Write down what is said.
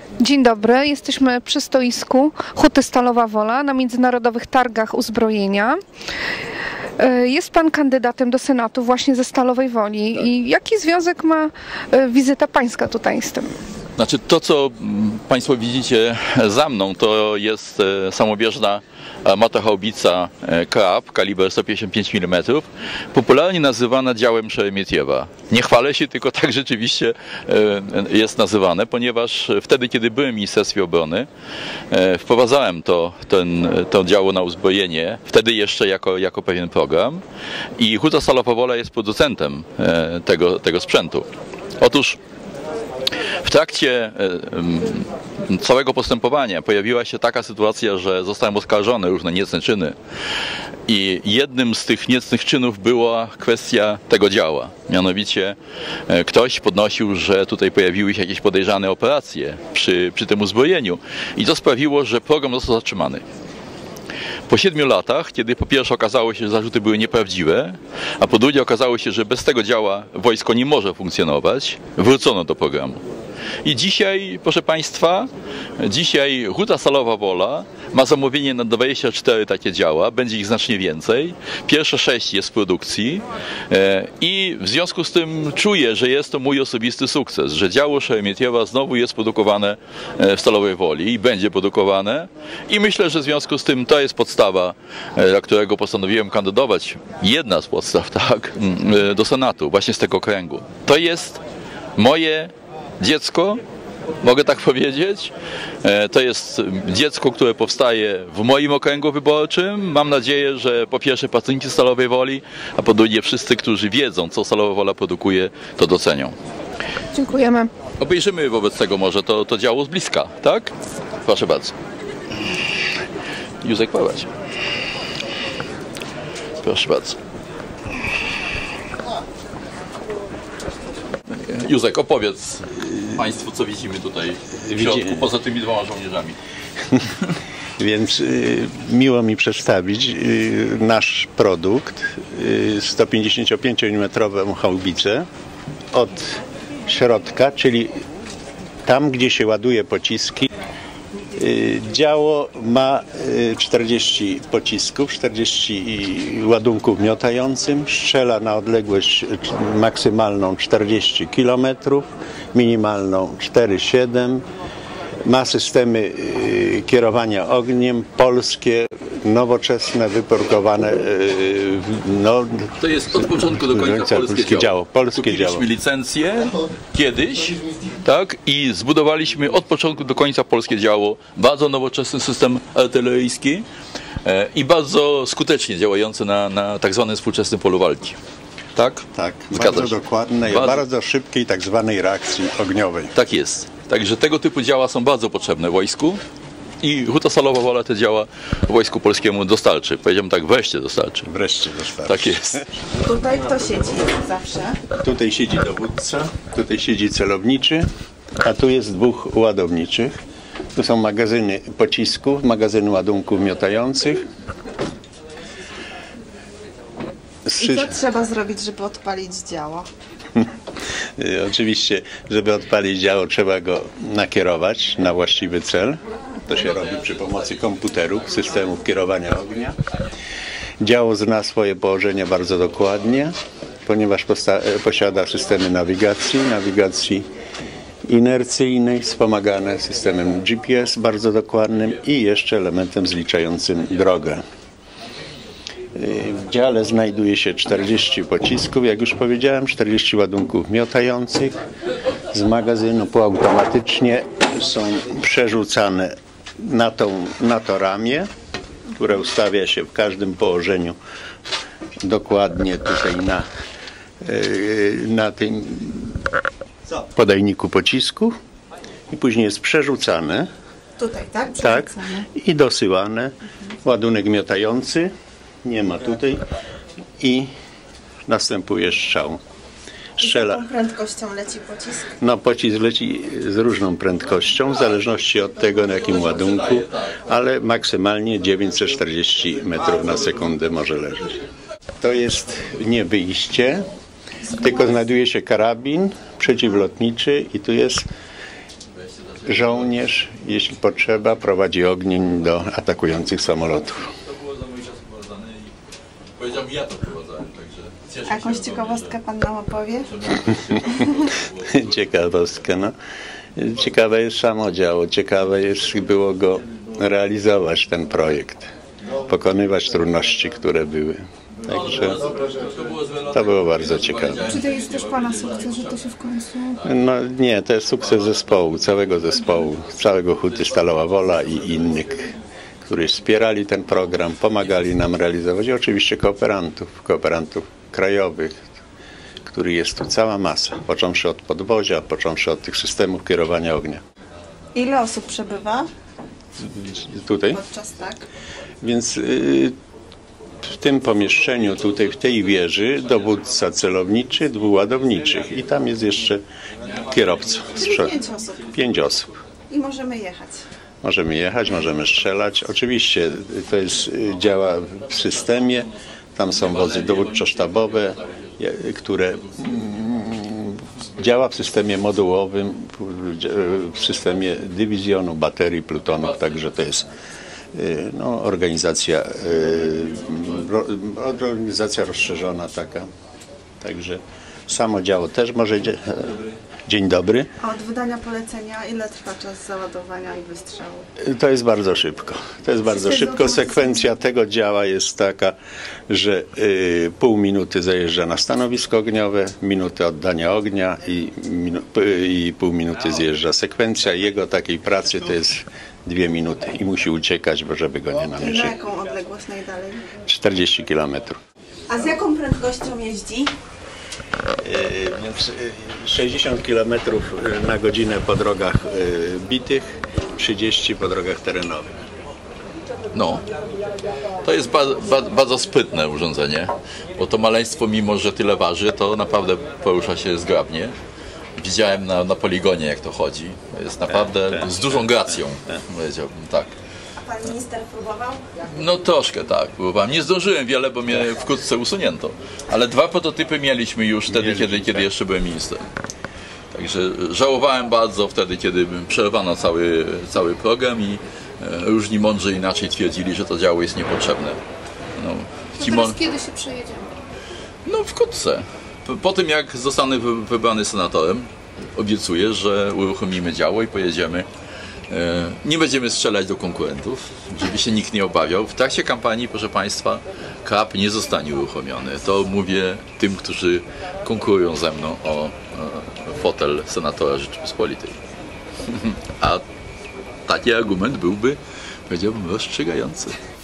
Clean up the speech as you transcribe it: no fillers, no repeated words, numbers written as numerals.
Dzień dobry, jesteśmy przy stoisku Huty Stalowa Wola na Międzynarodowych Targach Uzbrojenia. Jest Pan kandydatem do Senatu właśnie ze Stalowej Woli. I jaki związek ma wizyta Pańska tutaj z tym? Znaczy to, co Państwo widzicie za mną, to jest samobieżna motohaubica Krab kaliber 155 mm, popularnie nazywana działem Szeremietiewa. Nie chwalę się, tylko tak rzeczywiście jest nazywane, ponieważ wtedy, kiedy byłem w Ministerstwie Obrony, wprowadzałem to działo na uzbrojenie, wtedy jeszcze jako pewien program, i Huta Stalowa Wola jest producentem tego sprzętu. Otóż w trakcie całego postępowania pojawiła się taka sytuacja, że zostałem oskarżony o różne niecne czyny i jednym z tych niecnych czynów była kwestia tego działa. Mianowicie ktoś podnosił, że tutaj pojawiły się jakieś podejrzane operacje przy tym uzbrojeniu i to sprawiło, że program został zatrzymany. Po 7 latach, kiedy po pierwsze okazało się, że zarzuty były nieprawdziwe, a po drugie okazało się, że bez tego działa wojsko nie może funkcjonować, wrócono do programu. I dzisiaj, proszę Państwa, Huta Stalowa Wola ma zamówienie na 24 takie działa, będzie ich znacznie więcej. Pierwsze 6 jest w produkcji i w związku z tym czuję, że jest to mój osobisty sukces, że działo Szeremietiewa znowu jest produkowane w Stalowej Woli i będzie produkowane, i myślę, że w związku z tym to jest podstawa, dla którego postanowiłem kandydować, jedna z podstaw, tak, do Senatu, właśnie z tego okręgu. To jest moje dziecko, mogę tak powiedzieć. To jest dziecko, które powstaje w moim okręgu wyborczym. Mam nadzieję, że po pierwsze pacjenci Stalowej Woli, a po drugie wszyscy, którzy wiedzą, co Stalowa Wola produkuje, to docenią. Dziękujemy. Obejrzymy wobec tego może to działo z bliska, tak? Proszę bardzo. Józek, prowadź. Proszę bardzo. Józek, opowiedz Państwu, co widzimy tutaj w środku, poza tymi 2 żołnierzami. Więc miło mi przedstawić nasz produkt, 155 mm haubicę od środka, czyli tam, gdzie się ładuje pociski. Działo ma 40 pocisków, 40 ładunków miotającym, strzela na odległość maksymalną 40 km, minimalną 4,7. Ma systemy kierowania ogniem polskie, nowoczesne, wyprodukowane. To jest od początku do końca polskie działo. Kupiliśmy licencję kiedyś, tak, i zbudowaliśmy od początku do końca polskie działo. Bardzo nowoczesny system artyleryjski i bardzo skutecznie działający na tak zwanym współczesnym polu walki. Tak? Tak, bardzo dokładnej, bardzo szybkiej tak zwanej reakcji ogniowej. Tak jest. Także tego typu działa są bardzo potrzebne wojsku i Huta Stalowa Wola te działa wojsku polskiemu dostarczy. Powiedziałbym tak, wreszcie dostarczy. Wreszcie dostarczy. Tak jest. Tutaj kto siedzi zawsze? Tutaj siedzi dowódca, tutaj siedzi celowniczy, a tu jest 2 ładowniczych. Tu są magazyny pocisków, magazyny ładunków miotających. I co trzeba zrobić, żeby odpalić działo? Oczywiście, żeby odpalić działo, trzeba go nakierować na właściwy cel. To się robi przy pomocy komputerów, systemów kierowania ognia. Działo zna swoje położenie bardzo dokładnie, ponieważ posiada systemy nawigacji inercyjnej, wspomagane systemem GPS bardzo dokładnym i jeszcze elementem zliczającym drogę. W dziale znajduje się 40 pocisków, jak już powiedziałem, 40 ładunków miotających. Z magazynu półautomatycznie są przerzucane na to ramię, które ustawia się w każdym położeniu dokładnie tutaj na tym podajniku pocisków, i później jest przerzucane. Tutaj, tak? Tak, i dosyłane. Ładunek miotający nie ma tutaj i następuje strzał. Strzela. Z jaką prędkością leci pocisk? No, pocisk leci z różną prędkością, w zależności od tego, na jakim ładunku, ale maksymalnie 940 metrów na sekundę może leżeć. To jest nie wyjście, tylko znajduje się karabin przeciwlotniczy i tu jest żołnierz, jeśli potrzeba, prowadzi ogień do atakujących samolotów. Powiedział mi, ja to prowadzałem, także cieszę się. A jakąś ciekawostkę pan nam opowie? Ciekawostka, no. Ciekawe jest samo działo, ciekawe jest było go realizować, ten projekt. Pokonywać trudności, które były. Także to było bardzo ciekawe. Czy to jest też pana sukces, że to się w końcu... No nie, to jest sukces zespołu, całego Huty Stalowa Wola i innych, którzy wspierali ten program, pomagali nam realizować i oczywiście kooperantów krajowych, których jest tu cała masa, począwszy od podwozia, począwszy od tych systemów kierowania ognia. Ile osób przebywa Tutaj? podczas tak? Więc w tym pomieszczeniu, tutaj w tej wieży, dowódca celowniczy, 2 ładowniczych i tam jest jeszcze kierowca. 5 osób. 5 osób. I możemy jechać. Możemy jechać, możemy strzelać. Oczywiście to jest, działa w systemie. Tam są wozy dowódczo-sztabowe, które działa w systemie modułowym, w systemie dywizjonu, baterii, plutonów. Także to jest no, organizacja rozszerzona taka. Także samo działo też może... Dzień dobry. A od wydania polecenia ile trwa czas załadowania i wystrzału? To jest bardzo szybko. To jest bardzo szybko. Sekwencja tego działa jest taka, że pół minuty zajeżdża na stanowisko ogniowe, minutę oddania ognia i pół minuty zjeżdża. Sekwencja jego takiej pracy to jest 2 minuty i musi uciekać, bo żeby go nie I na namierzyli. jaką odległość najdalej? 40 kilometrów. A z jaką prędkością jeździ? Więc 60 km na godzinę po drogach bitych, 30 po drogach terenowych. No, to jest bardzo sprytne urządzenie, bo to maleństwo, mimo że tyle waży, to naprawdę porusza się zgrabnie. Widziałem na poligonie, jak to chodzi. To jest naprawdę z dużą gracją, powiedziałbym, tak. A pan minister próbował? No troszkę tak, próbowałem. Nie zdążyłem wiele, bo mnie wkrótce usunięto. Ale 2 prototypy mieliśmy już wtedy, kiedy jeszcze byłem ministrem. Także żałowałem bardzo wtedy, kiedy przerwano cały program i różni mądrzy inaczej twierdzili, że to działo jest niepotrzebne. No, Teraz kiedy się przejedziemy? No wkrótce. Po tym, jak zostanę wybrany senatorem, obiecuję, że uruchomimy działo i pojedziemy. Nie będziemy strzelać do konkurentów, żeby się nikt nie obawiał. W trakcie kampanii, proszę Państwa, KAP nie zostanie uruchomiony. To mówię tym, którzy konkurują ze mną o fotel senatora Rzeczypospolitej. A taki argument byłby, powiedziałbym, rozstrzygający.